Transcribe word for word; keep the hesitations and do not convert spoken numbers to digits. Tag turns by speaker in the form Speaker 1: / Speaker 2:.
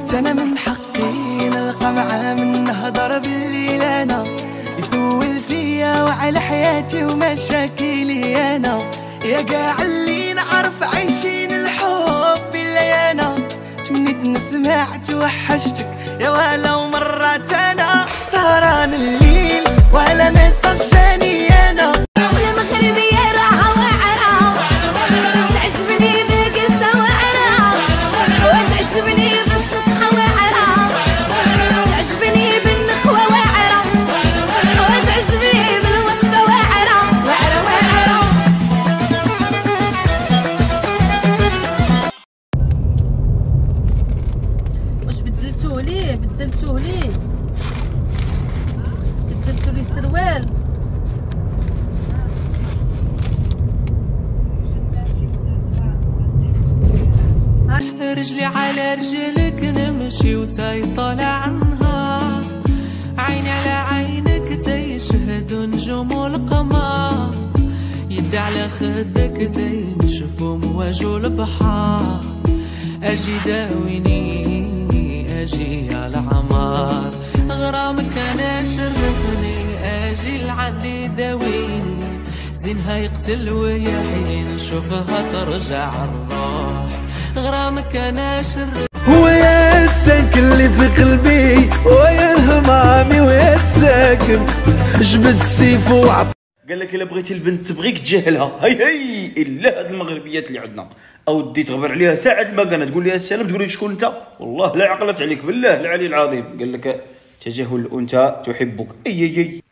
Speaker 1: انا من حقي نلقى معاه من نهضر بالليل انا يسول فيا وعلى حياتي ومشاكلي انا يا كاع اللي نعرف عايشين الحب بلا انا تمنيت نسمع توحشتك يا ولو مرات انا سهران الليل ولا ما صجاني انا
Speaker 2: ولا مغربية راحة وعرا تعجبني بالقصة وعرا وتعجبني بالشطحة وعرا تعجبني بالنخوة وعرا وتعجبني بالوقفة وعرا وعرا وعرا.
Speaker 3: واش بدلتوه ليه بدلتوه ليه بدلتو ليه السروال؟
Speaker 4: رجلي على رجلك نمشي وتاي طالع عنها عيني على عينك تيشهد نجوم القمر يدي على خدك تينشف مواجه البحر اجي داويني اجي على عمار غرامك انا شرفني اجي لعندي داويني زينها يقتل ويحين شوفها ترجع الروح غرامك انا شر
Speaker 1: ويا الساكن اللي في قلبي ويا الهمامي ويا الساكن جبد السيف وعط.
Speaker 5: قال لك الا بغيتي البنت تبغيك تجاهلها هي هي الا هاد المغربيات اللي عندنا او دي تغبر عليها ساعه ما كانت تقول لها السلام تقول لك شكون انت والله لا عقلت عليك بالله العلي العظيم. قال لك تجاهل الانثى تحبك اي اي